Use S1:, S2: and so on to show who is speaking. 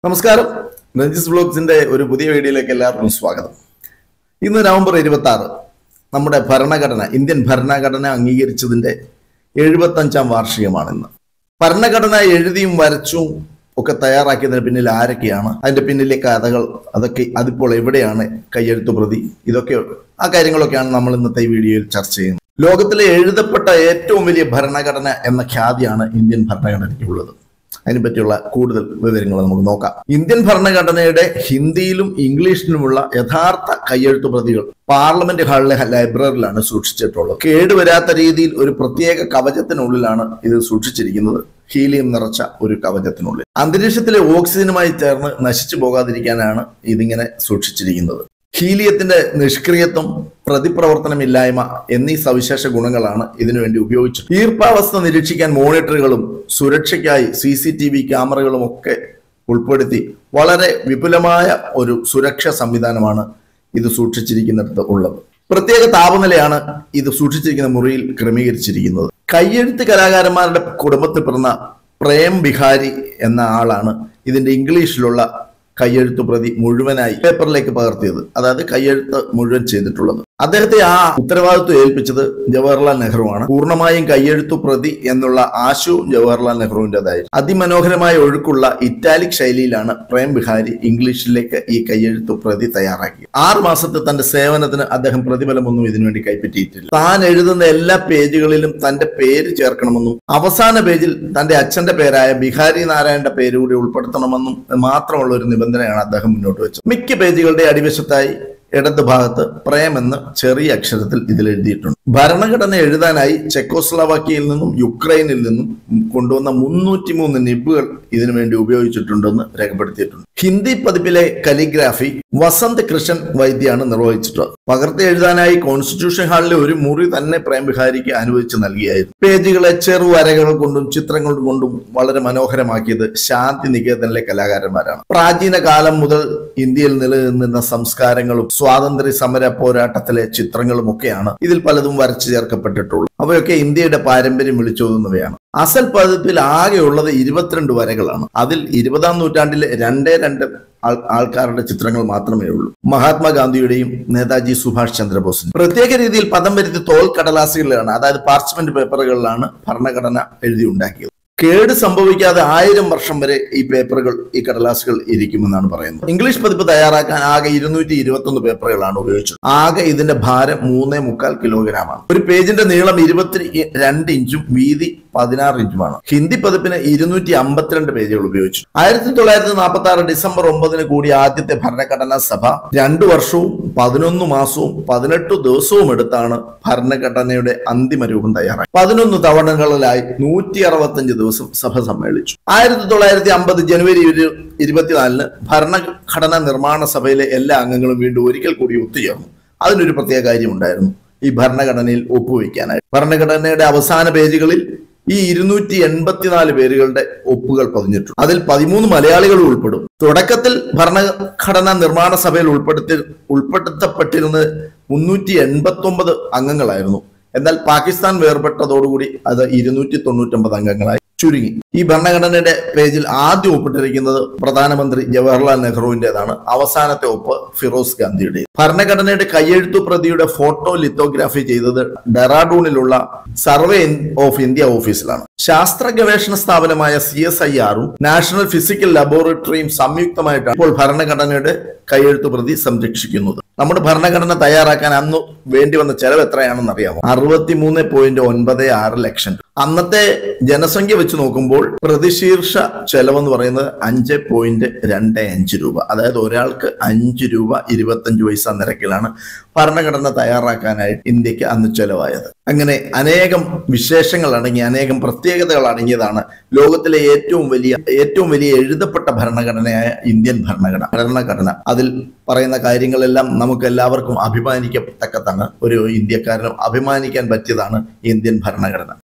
S1: നമസ്കാരം. രഞ്ജിസ് വ്ലോഗ്സിന്റെ ഒരു പുതിയ വീഡിയോയിലേക്ക് എല്ലാവർക്കും സ്വാഗതം. ഇന്ന് നവംബർ 26 നമ്മുടെ ഭരണഘടന, ഇന്ത്യൻ ഭരണഘടന അംഗീകരിച്ചതിന്റെ 75ാം വാർഷികമാണ് ഇന്ന്. ഭരണഘടന എഴുതിയും വരച്ചും ഒക്കെ തയ്യാറാക്കിയതിന് പിന്നിൽ ആരൊക്കെയാണ്, അതിന്റെ പിന്നിലെ കഥകൾ, അതിപ്പോൾ എവിടെയാണ് കയ്യെഴുത്തു പ്രതി, ഇതൊക്കെ ആ കാര്യങ്ങളൊക്കെയാണ് നമ്മൾ ഇന്നത്തെ ഈ വീഡിയോയിൽ ചർച്ച ചെയ്യുന്നത്. ലോകത്തിലെ എഴുതപ്പെട്ട ഏറ്റവും വലിയ ഭരണഘടന എന്ന ഖ്യാതിയാണ് ഇന്ത്യൻ ഭരണഘടനയ്ക്കുള്ളത്. അതിനെപ്പറ്റിയുള്ള കൂടുതൽ വിവരങ്ങൾ നമുക്ക് നോക്കാം. ഇന്ത്യൻ ഭരണഘടനയുടെ ഹിന്ദിയിലും ഇംഗ്ലീഷിലുമുള്ള യഥാർത്ഥ കയ്യെഴുത്തു പ്രതികൾ പാർലമെന്റ് ഹാളിലെ ലൈബ്രറിയിലാണ് സൂക്ഷിച്ചിട്ടുള്ളത്. കേടുവരാത്ത രീതിയിൽ ഒരു പ്രത്യേക കവചത്തിനുള്ളിലാണ് ഇത് സൂക്ഷിച്ചിരിക്കുന്നത്. ഹീലിയം നിറച്ച ഒരു കവചത്തിനുള്ളിൽ അന്തരീക്ഷത്തിലെ ഓക്സിജനുമായി ചേർന്ന് നശിച്ചു പോകാതിരിക്കാനാണ് ഇതിങ്ങനെ സൂക്ഷിച്ചിരിക്കുന്നത്. ഹീലിയത്തിന്റെ നിഷ്ക്രിയത്വം, പ്രതിപ്രവർത്തനമില്ലായ്മ എന്നീ സവിശേഷ ഗുണങ്ങളാണ് ഇതിനുവേണ്ടി ഉപയോഗിച്ചത്. ഈർപ്പാവസ്ഥ നിരീക്ഷിക്കാൻ മോണിറ്ററുകളും സുരക്ഷയ്ക്കായി CCTV ക്യാമറകളും ഒക്കെ ഉൾപ്പെടുത്തി വളരെ വിപുലമായ ഒരു സുരക്ഷാ സംവിധാനമാണ് ഇത് സൂക്ഷിച്ചിരിക്കുന്നിടത്ത് ഉള്ളത്. പ്രത്യേക താപനിലയാണ് ഇത് സൂക്ഷിച്ചിരിക്കുന്ന മുറിയിൽ ക്രമീകരിച്ചിരിക്കുന്നത്. കയ്യെഴുത്ത് കലാകാരന്മാരുടെ കുടുംബത്തിൽ പിറന്ന പ്രേം ബിഹാരി എന്ന ആളാണ് ഇതിന്റെ ഇംഗ്ലീഷിലുള്ള കയ്യെഴുത്തു പ്രതി മുഴുവനായി പേപ്പറിലേക്ക് പകർത്തിയത്, അതായത് കയ്യെഴുത്ത് മുഴുവൻ ചെയ്തിട്ടുള്ളത്. അദ്ദേഹത്തെ ആ ഉത്തരവാദിത്വം ഏൽപ്പിച്ചത് ജവഹർലാൽ നെഹ്റുവാണ്. പൂർണ്ണമായും കയ്യെഴുത്തു പ്രതി എന്നുള്ള ആശയവും ജവഹർലാൽ നെഹ്റുവിൻ്റെതായിരുന്നു. അതിമനോഹരമായ ഒഴുക്കുള്ള ഇറ്റാലിക് ശൈലിയിലാണ് പ്രേം ബിഹാരി ഇംഗ്ലീഷിലേക്ക് ഈ കയ്യെഴുത്തു പ്രതി തയ്യാറാക്കിയത്. 6 മാസത്തെ തന്റെ സേവനത്തിന് അദ്ദേഹം പ്രതിഫലമൊന്നും ഇതിനുവേണ്ടി കൈപ്പറ്റിയിട്ടില്ല. താൻ എഴുതുന്ന എല്ലാ പേജുകളിലും തന്റെ പേര് ചേർക്കണമെന്നും അവസാന പേജിൽ തന്റെ അച്ഛന്റെ പേരായ ബിഹാരി നാരായണന്റെ പേര് കൂടി ഉൾപ്പെടുത്തണമെന്നും മാത്രമുള്ള ഒരു നിബന്ധനയാണ് അദ്ദേഹം മുന്നോട്ട് വെച്ചത്. മിക്ക പേജുകളുടെ അടിവശത്തായി ഇടത് ഭാഗത്ത് പ്രേം എന്ന് ചെറിയ അക്ഷരത്തിൽ ഇതിൽ എഴുതിയിട്ടുണ്ട്. ഭരണഘടന എഴുതാനായി ചെക്കോസ്ലോവാക്യയിൽ നിന്നും യുക്രൈനിൽ നിന്നും കൊണ്ടുവന്ന 303 നിബുകൾ ഇതിനു വേണ്ടി ഉപയോഗിച്ചിട്ടുണ്ടെന്ന് രേഖപ്പെടുത്തിയിട്ടുണ്ട്. ഹിന്ദി പതിപ്പിലെ കലിഗ്രാഫി വസന്ത് കൃഷ്ണൻ വൈദ്യാണ് നിർവഹിച്ചിട്ടുള്ളത്. പകർത്തി എഴുതാനായി കോൺസ്റ്റിറ്റ്യൂഷൻ ഹാളിലെ ഒരു മുറി തന്നെ പ്രേം ബിഹാരിക്ക് അനുവദിച്ചു നൽകിയായിരുന്നു. പേജുകളെ ചെറുവരകൾ കൊണ്ടും ചിത്രങ്ങൾ കൊണ്ടും വളരെ മനോഹരമാക്കിയത് ശാന്തി നികേതനിലെ കലാകാരന്മാരാണ്. പ്രാചീന കാലം മുതൽ ഇന്ത്യയിൽ നിലനിന്നിരുന്ന സംസ്കാരങ്ങളും സ്വാതന്ത്ര്യ സമര പോരാട്ടത്തിലെ ചിത്രങ്ങളും ഒക്കെയാണ് ഇതിൽ പലതും വരച്ചു ചേർക്കപ്പെട്ടിട്ടുള്ളത്. അവയൊക്കെ ഇന്ത്യയുടെ പാരമ്പര്യം വിളിച്ചോതുന്നവയാണ്. അസൽ പതിപ്പിൽ ആകെയുള്ളത് 22 വരകളാണ്. അതിൽ 20ാം നൂറ്റാണ്ടിലെ 2 ആൾക്കാരുടെ ചിത്രങ്ങൾ മാത്രമേ ഉള്ളൂ. മഹാത്മാഗാന്ധിയുടെയും നേതാജി സുഭാഷ് ചന്ദ്രബോസിന്റെയും. പ്രത്യേക രീതിയിൽ പദം വരുത്തി തോൽ കടലാസുകളിലാണ്, അതായത് പാർച്ച്മെന്റ് പേപ്പറുകളിലാണ് ഭരണഘടന എഴുതി ഉണ്ടാക്കിയത്. കേട് സംഭവിക്കാതെ 1000 വർഷം വരെ ഈ പേപ്പറുകൾ, ഈ കടലാസുകൾ ഇരിക്കുമെന്നാണ് പറയുന്നത്. ഇംഗ്ലീഷ് പതിപ്പ് തയ്യാറാക്കാൻ ആകെ 221 പേപ്പറുകളാണ് ഉപയോഗിച്ചത്. ആകെ ഇതിന്റെ ഭാരം 3.25 കിലോഗ്രാമാണ്. ഒരു പേജിന്റെ നീളം 22 ഇഞ്ചും വീതി 16 ഇഞ്ചുമാണ്. ഹിന്ദി പതിപ്പിന് 252 പേജുകൾ ഉപയോഗിച്ചു. 1946 ഡിസംബർ 9 കൂടി ആദ്യത്തെ ഭരണഘടനാ സഭ 2 വർഷവും 11 മാസവും 18 ദിവസവും എടുത്താണ് ഭരണഘടനയുടെ അന്തിമ രൂപം തയ്യാറാക്കി. 11 തവണകളിലായി 165 ദിവസം സഭ സമ്മേളിച്ചു. 1950 ജനുവരി 24 ഭരണഘടനാ നിർമ്മാണ സഭയിലെ എല്ലാ അംഗങ്ങളും വീണ്ടും ഒരിക്കൽ കൂടി ഒത്തുചേർന്നു. അതിനൊരു പ്രത്യേക കാര്യമുണ്ടായിരുന്നു, ഈ ഭരണഘടനയിൽ ഒപ്പുവെക്കാനായി. ഭരണഘടനയുടെ അവസാന പേജുകളിൽ ഈ 284 പേരുകളുടെ ഒപ്പുകൾ പതിഞ്ഞിട്ടുണ്ട്. അതിൽ 13 മലയാളികളും ഉൾപ്പെടും. തുടക്കത്തിൽ ഭരണഘടനാ നിർമ്മാണ സഭയിൽ ഉൾപ്പെടുത്തപ്പെട്ടിരുന്നത് 389 അംഗങ്ങളായിരുന്നു. എന്നാൽ പാകിസ്ഥാൻ വേർപെട്ടതോടുകൂടി അത് 299 അംഗങ്ങളായി ചുരുങ്ങി. ഈ ഭരണഘടനയുടെ പേജിൽ ആദ്യം ഒപ്പിട്ടിരിക്കുന്നത് പ്രധാനമന്ത്രി ജവഹർലാൽ നെഹ്റുവിൻ്റെതാണ്. അവസാനത്തെ ഒപ്പ് ഫിറോസ് ഗാന്ധിയുടെ. ഭരണഘടനയുടെ കയ്യെഴുത്തു പ്രതിയുടെ ഫോട്ടോ ലിത്തോഗ്രാഫി ചെയ്തത് ഡെറാഡൂണിലുള്ള സർവേ ഓഫ് ഇന്ത്യ ഓഫീസിലാണ്. ശാസ്ത്ര ഗവേഷണ സ്ഥാപനമായ CSIR-ഉം നാഷണൽ ഫിസിക്കൽ ലബോറട്ടറിയും സംയുക്തമായിട്ടാണ് ഇപ്പോൾ ഭരണഘടനയുടെ കയ്യെഴുത്തു പ്രതി സംരക്ഷിക്കുന്നത്. നമ്മുടെ ഭരണഘടന തയ്യാറാക്കാൻ അന്ന് വേണ്ടി വന്ന ചെലവ് എത്രയാണെന്ന് അറിയാമോ? 63.96 ലക്ഷം. അന്നത്തെ ജനസംഖ്യ വെച്ച് നോക്കുമ്പോൾ പ്രതിശീർഷ ചെലവെന്ന് പറയുന്നത് 5.25 രൂപ. അതായത് ഒരാൾക്ക് 5 രൂപ 25 പൈസ നിരക്കിലാണ് ഭരണഘടന തയ്യാറാക്കാനായിട്ട് ഇന്ത്യക്ക് അന്ന് ചെലവായത്. അങ്ങനെ അനേകം വിശേഷങ്ങൾ അടങ്ങിയ, അനേകം പ്രത്യേകതകൾ അടങ്ങിയതാണ് ലോകത്തിലെ ഏറ്റവും വലിയ എഴുതപ്പെട്ട ഭരണഘടനയായ ഇന്ത്യൻ ഭരണഘടന. അതിൽ പറയുന്ന കാര്യങ്ങളെല്ലാം നമുക്ക് എല്ലാവർക്കും അഭിമാനിക്കത്തക്കതാണ്. ഒരു ഇന്ത്യക്കാരനും അഭിമാനിക്കാൻ പറ്റിയതാണ് ഇന്ത്യൻ ഭരണഘടന.